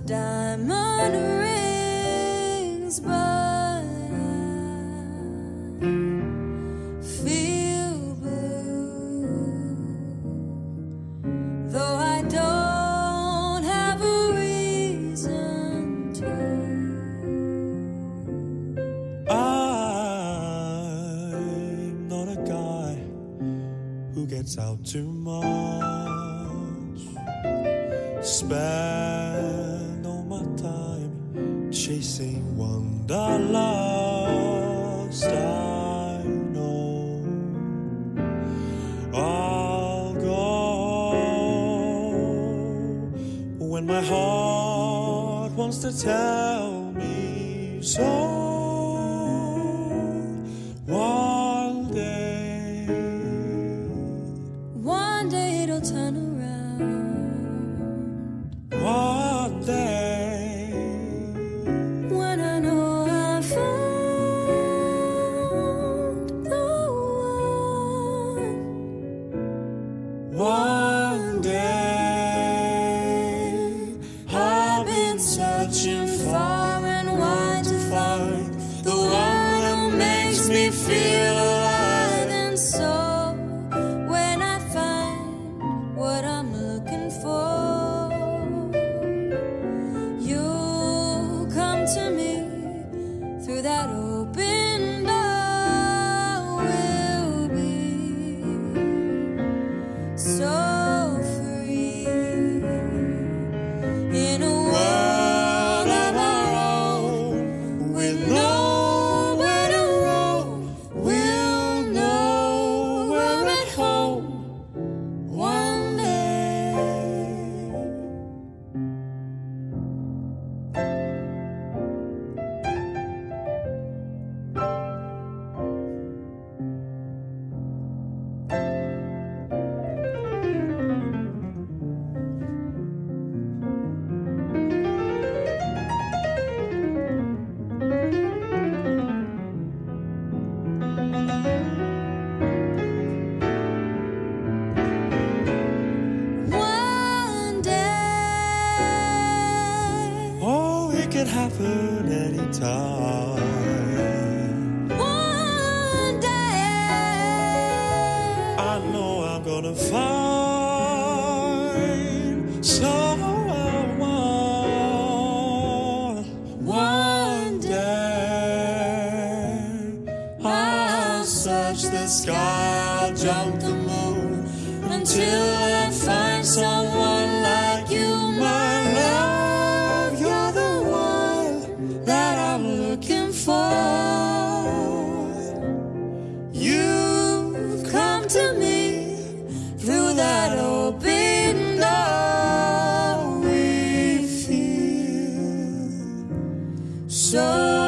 diamond rings, but I feel blue, though I don't have a reason to. I'm not a guy who gets out too much. Spend all my time chasing wanderlust. I know I'll go when my heart wants to tell me so. One day it'll turn around. One day, when I know I found the one. one day, I've been searching far and wide to find the one who makes me feel alive. And so when I find what I'm looking for, you'll come to me through that open door. We'll be so free in a world of our own, with nowhere to roam. We'll know we're at home one day. One day, oh, it could happen anytime. one day, I know I'm gonna find someone. one day, I'll search the sky, I'll jump the moon, until I find someone like you, my love. You're the one that I'm looking for. you've come to me through that open door. We feel so